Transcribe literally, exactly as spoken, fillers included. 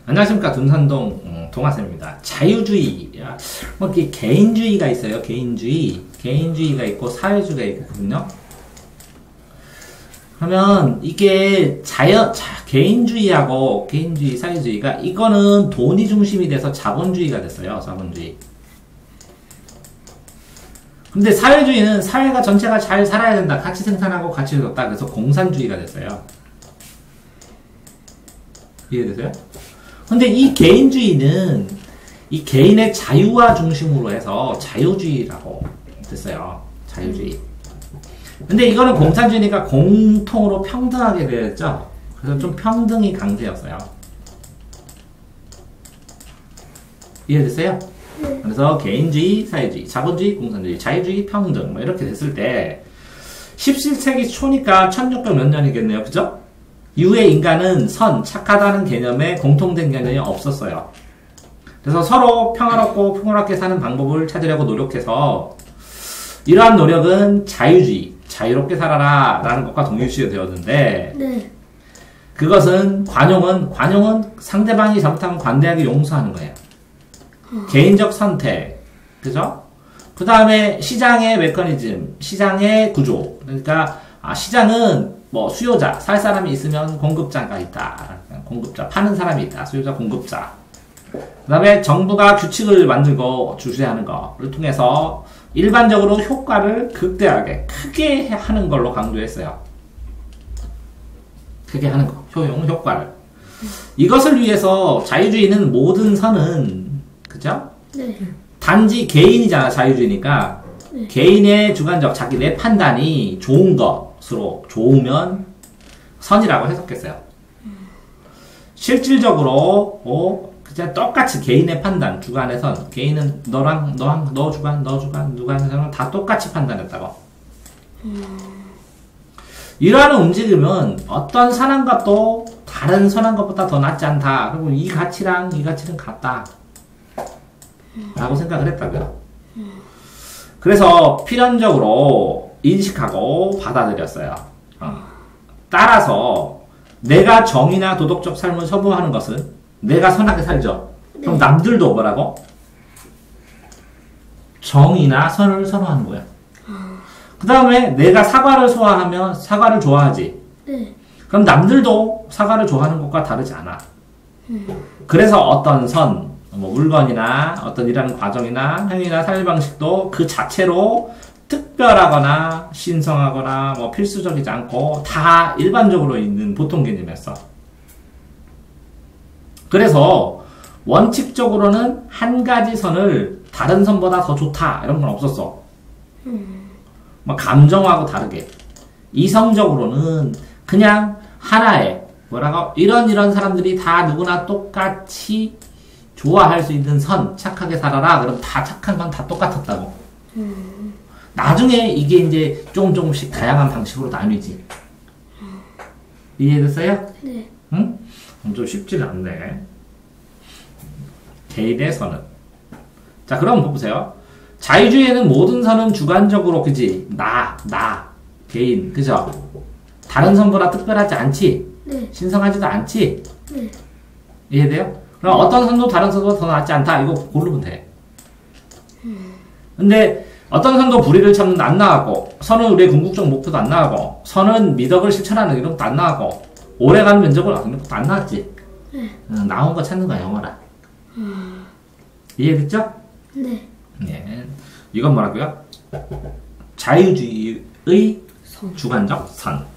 안녕하십니까. 둔산동 음, 동아쌤입니다. 자유주의, 뭐 이렇게 개인주의가 있어요. 개인주의, 개인주의가 있고 사회주의가 있거든요. 그러면 이게 자연, 자, 개인주의하고 개인주의, 사회주의가 이거는 돈이 중심이 돼서 자본주의가 됐어요. 자본주의. 근데 사회주의는 사회가 전체가 잘 살아야 된다. 같이 생산하고 같이 얻었다. 그래서 공산주의가 됐어요. 이해되세요? 근데 이 개인주의는 이 개인의 자유화 중심으로 해서 자유주의라고 됐어요. 자유주의. 근데 이거는 공산주의니까 공통으로 평등하게 되었죠. 그래서 좀 평등이 강세였어요. 이해됐어요? 그래서 개인주의, 사회주의, 자본주의, 공산주의, 자유주의, 평등 뭐 이렇게 됐을 때 십칠 세기 초니까 천육백 몇 년이겠네요. 그죠? 이후에 인간은 선, 착하다는 개념에 공통된 개념이 없었어요. 그래서 서로 평화롭고 풍요롭게 사는 방법을 찾으려고 노력해서 이러한 노력은 자유주의, 자유롭게 살아라 라는 것과 동일시가 되었는데 네. 그것은 관용은 관용은 상대방이 잘못하면 관대하게 용서하는 거예요. 어. 개인적 선택, 그죠? 그 다음에 시장의 메커니즘, 시장의 구조. 그러니까 아, 시장은 뭐 수요자, 살 사람이 있으면 공급자가 있다. 공급자, 파는 사람이 있다. 수요자, 공급자. 그 다음에 정부가 규칙을 만들고 주시하는 거를 통해서 일반적으로 효과를 극대하게 크게 하는 걸로 강조했어요. 크게 하는 거, 효용, 효과를. 이것을 위해서 자유주의는 모든 선은 그죠? 네. 단지 개인이잖아. 자유주의니까 네. 개인의 주관적 자기 내 판단이 좋은 것으로 좋으면 선이라고 해석했어요. 음. 실질적으로 어, 그냥 똑같이 개인의 판단, 주관의 선. 개인은 너랑 너랑 너 주관, 너 주관, 누가 하는 사람은 다 똑같이 판단했다고. 음. 이러한 움직임은 어떤 선한 것도 다른 선한 것보다 더 낫지 않다. 그리고 이 가치랑 이 가치는 같다. 라고 생각을 했다고요. 그래서 필연적으로 인식하고 받아들였어요. 어. 따라서 내가 정의나 도덕적 삶을 선호하는 것은 내가 선하게 살죠. 그럼 남들도 뭐라고? 정의나 선을 선호하는 거야. 그 다음에 내가 사과를 소화하면 사과를 좋아하지. 그럼 남들도 사과를 좋아하는 것과 다르지 않아. 그래서 어떤 선, 뭐 물건이나 어떤 일하는 과정이나 행위나 삶의 방식도 그 자체로 특별하거나 신성하거나 뭐 필수적이지 않고 다 일반적으로 있는 보통 개념이었어. 그래서 원칙적으로는 한 가지 선을 다른 선보다 더 좋다 이런 건 없었어. 음. 뭐 감정하고 다르게 이성적으로는 그냥 하나의 뭐라고 이런 이런 사람들이 다 누구나 똑같이 좋아할 수 있는 선, 착하게 살아라. 그럼 다 착한 건 다 똑같았다고. 음. 나중에 이게 이제 조금 조금씩 다양한 방식으로 나뉘지. 음. 이해됐어요? 네. 응? 좀 쉽지는 않네. 개인의 선은. 자, 그럼 보세요. 자유주의에는 모든 선은 주관적으로, 그지? 나, 나, 개인, 그죠? 다른 선보다 특별하지 않지? 네. 신성하지도 않지? 네. 이해돼요? 그럼 어떤 선도 다른 선보다 더 낫지 않다. 이거 고르면 돼. 근데 어떤 선도 불의를 참는 안 나가고, 선은 우리의 궁극적 목표도 안 나가고, 선은 미덕을 실천하는 이런 것도 안 나가고, 오래가는 면접을 얻는 것도 안 나왔지. 네. 응, 나온 거 찾는 거야, 영어라. 음. 이해됐죠? 네. 네. 이건 뭐라고요? 자유주의의 선. 주관적 선.